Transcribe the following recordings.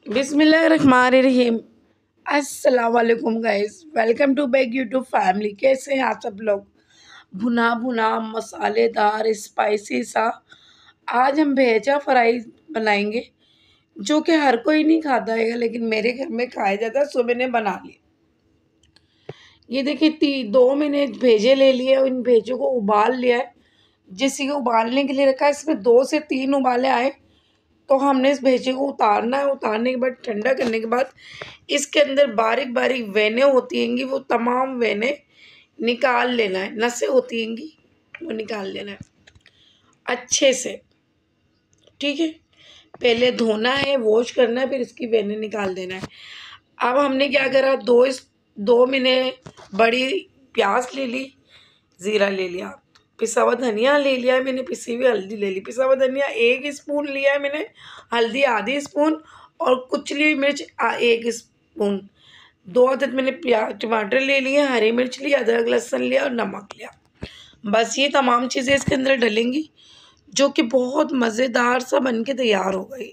बिस्मिल्लाहिर्रहमानिर्रहीम। अस्सलाम वालेकुम guys, welcome to back YouTube family. कैसे हैं आप सब लोग? भुना भुना मसालेदार स्पाइसी सा आज हम भेजा फ्राई बनाएंगे, जो कि हर कोई नहीं खाता है लेकिन मेरे घर में खाया जाता है। सो मैंने बना लिया। ये देखिए 2 मैंने भेजे ले लिए और इन भेजों को उबाल लिया है। जिस को उबालने के लिए रखा है, इसमें 2 से 3 उबाले आए तो हमने इस भेजे को उतारना है। उतारने के बाद ठंडा करने के बाद इसके अंदर बारीक बारीक वेनें होती हैंगी, वो तमाम वेनें निकाल लेना है। नसें होती हैंगी, वो निकाल लेना है अच्छे से। ठीक है, पहले धोना है, वॉश करना है, फिर इसकी वेनें निकाल देना है। अब हमने क्या करा, 2 मैंने बड़ी प्याज ले ली, ज़ीरा ले लिया, पिसा हुआ धनिया ले लिया है मैंने, पिसी हुई हल्दी ले ली। पिसा हुआ धनिया 1 स्पून लिया है मैंने, हल्दी आधी स्पून और कुचली हुई मिर्च 1 स्पून। 2 अदद मैंने टमाटर ले लिए, हरी मिर्च ली, अदरक लहसुन लिया और नमक लिया। बस ये तमाम चीज़ें इसके अंदर डलेंगी, जो कि बहुत मज़ेदार सा बन के तैयार हो गई।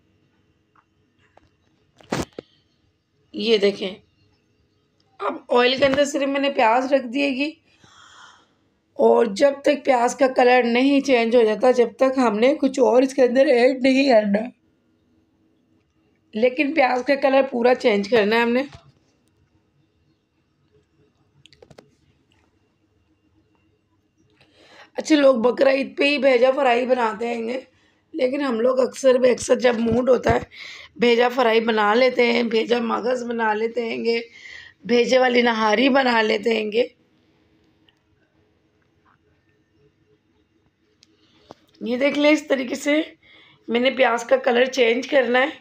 ये देखें, अब ऑयल के अंदर सिर्फ मैंने प्याज रख दिएगी और जब तक प्याज का कलर नहीं चेंज हो जाता, जब तक हमने कुछ और इसके अंदर ऐड नहीं करना। लेकिन प्याज का कलर पूरा चेंज करना है हमने। अच्छे लोग बकरा ईद पे ही भेजा फ्राई बनाते हैं, लेकिन हम लोग अक्सर जब मूड होता है भेजा फ्राई बना लेते हैं, भेजा मगज़ बना लेते हैं, भेजे वाली नहारी बना लेते हैं। ये देख लें, इस तरीके से मैंने प्याज का कलर चेंज करना है।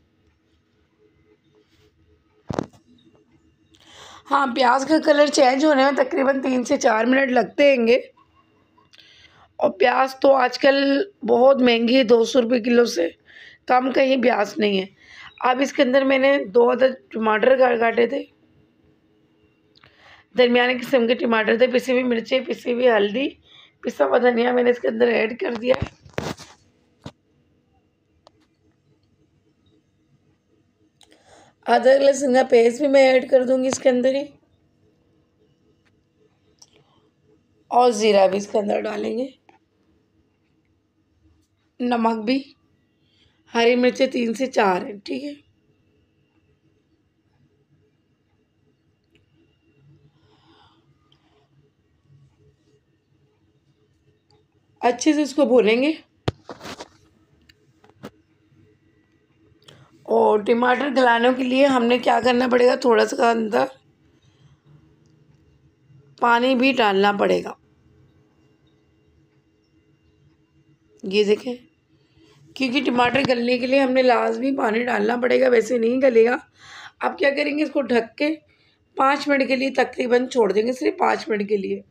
हाँ, प्याज का कलर चेंज होने में तकरीबन 3 से 4 मिनट लगते हैंगे। और प्याज तो आजकल बहुत महंगी है, 200 रुपये किलो से कम कहीं प्याज नहीं है। अब इसके अंदर मैंने 2 अदद टमाटर काटे थे, दरमियाने किस्म के टमाटर थे, पिसी हुई मिर्चें, पिसी हुई हल्दी, पिसा हुआ धनिया मैंने इसके अंदर ऐड कर दिया है। अदरक लहसुन का पेस्ट भी मैं ऐड कर दूंगी इसके अंदर ही, और ज़ीरा भी इसके अंदर डालेंगे, नमक भी, हरी मिर्चें 3 से 4 हैं। ठीक है, अच्छे से इसको भूनेंगे। और टमाटर गलाने के लिए हमने क्या करना पड़ेगा, थोड़ा सा अंदर पानी भी डालना पड़ेगा। ये देखें, क्योंकि टमाटर गलने के लिए हमने लाजमी पानी डालना पड़ेगा, वैसे नहीं गलेगा। अब क्या करेंगे, इसको ढक के 5 मिनट के लिए तकरीबन छोड़ देंगे, सिर्फ 5 मिनट के लिए।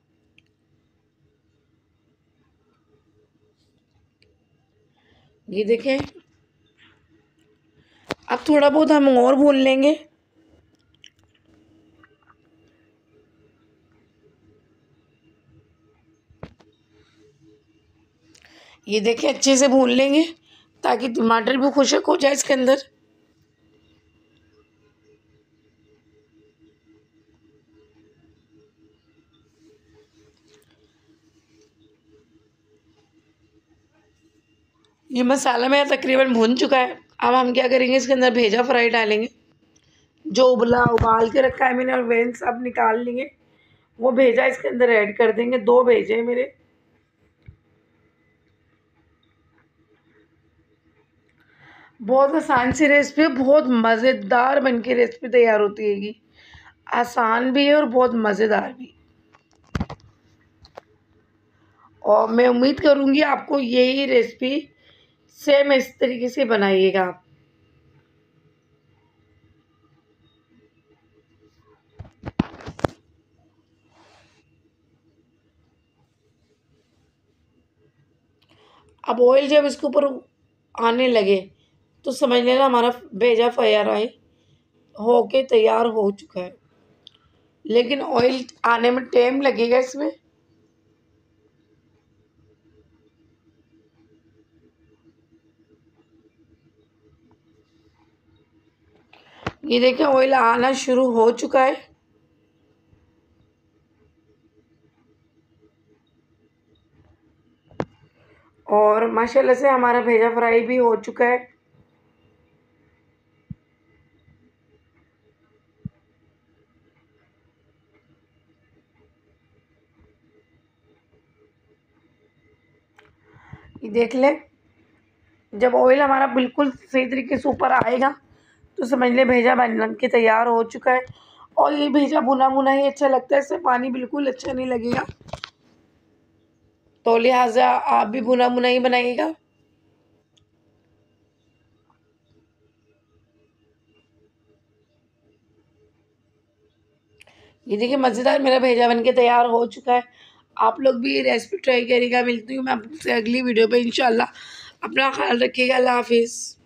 ये देखें, अब थोड़ा बहुत हम और भून लेंगे। ये देखें, अच्छे से भून लेंगे ताकि टमाटर भी खुशक हो जाए इसके अंदर। ये मसाला मेरा तकरीबन भून चुका है। अब हम क्या करेंगे, इसके अंदर भेजा फ्राई डालेंगे, जो उबाल के रखा है मैंने और वेन सब निकाल लिए। वो भेजा इसके अंदर ऐड कर देंगे। 2 भेजे हैं मेरे। बहुत आसान सी रेसिपी है, बहुत मज़ेदार बन के रेसिपी तैयार होती हैगी। आसान भी है और बहुत मज़ेदार भी। और मैं उम्मीद करूँगी आपको यही रेसिपी सेम इस तरीके से बनाइएगा आप। अब ऑयल जब इसके ऊपर आने लगे तो समझ लेना हमारा भेजा फ्राई होके तैयार हो चुका है। लेकिन ऑयल आने में टाइम लगेगा इसमें। ये देखिए ऑयल आना शुरू हो चुका है। और माशाल्लाह से हमारा भेजा फ्राई भी हो चुका है। ये देख ले, जब ऑयल हमारा बिल्कुल सही तरीके से ऊपर आएगा तो समझ ले भेजा बन के तैयार हो चुका है। और ये भेजा भुना भुना ही अच्छा लगता है, इससे पानी बिल्कुल अच्छा नहीं लगेगा, तो लिहाजा आप भी भुना भुना ही बनाइएगा। ये देखिए मज़ेदार मेरा भेजा बन के तैयार हो चुका है। आप लोग भी ये रेसिपी ट्राई करिएगा। मिलती हूँ मैं आपसे अगली वीडियो पे इंशाल्लाह। अपना ख्याल रखिएगा। अल्लाह हाफिज़।